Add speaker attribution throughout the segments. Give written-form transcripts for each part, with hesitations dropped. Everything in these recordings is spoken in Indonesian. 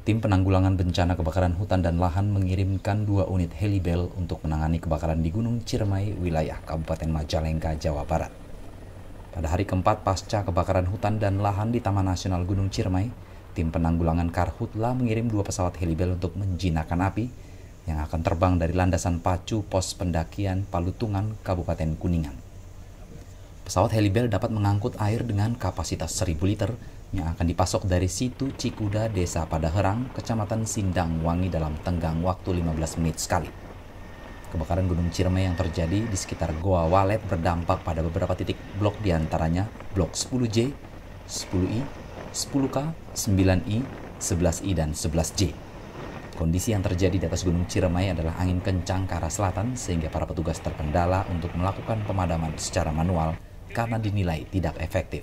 Speaker 1: Tim penanggulangan bencana kebakaran hutan dan lahan mengirimkan 2 unit helibel untuk menangani kebakaran di Gunung Ciremai, wilayah Kabupaten Majalengka, Jawa Barat. Pada hari keempat pasca kebakaran hutan dan lahan di Taman Nasional Gunung Ciremai, tim penanggulangan Karhutla mengirim 2 pesawat helibel untuk menjinakkan api yang akan terbang dari landasan pacu pos pendakian Palutungan, Kabupaten Kuningan. Pesawat helibel dapat mengangkut air dengan kapasitas 1000 liter yang akan dipasok dari situ Cikuda, Desa Padaherang, Kecamatan Sindangwangi dalam tenggang waktu 15 menit sekali. Kebakaran Gunung Ciremai yang terjadi di sekitar Goa Walet berdampak pada beberapa titik blok diantaranya Blok 10J, 10I, 10K, 9I, 11I, dan 11J. Kondisi yang terjadi di atas Gunung Ciremai adalah angin kencang ke arah selatan sehingga para petugas terkendala untuk melakukan pemadaman secara manual karena dinilai tidak efektif.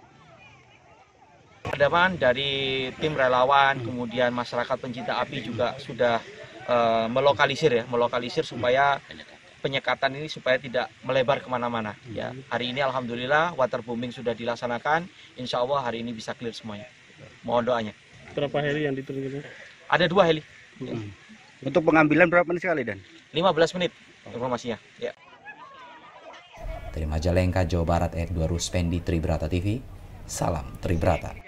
Speaker 2: Pemadaman dari tim relawan, kemudian masyarakat pencinta api juga sudah melokalisir supaya penyekatan ini supaya tidak melebar kemana-mana. Ya, hari ini alhamdulillah waterbombing sudah dilaksanakan, insya Allah hari ini bisa clear semuanya. Mohon doanya.
Speaker 3: Berapa heli yang diturunkan?
Speaker 2: Ada 2 heli.
Speaker 4: Untuk pengambilan berapa menit sekali, Dan?
Speaker 2: 15 menit informasinya. Ya.
Speaker 1: Dari Majalengka, Jawa Barat, Edward Ruspendi, Tribrata TV, salam Tribrata.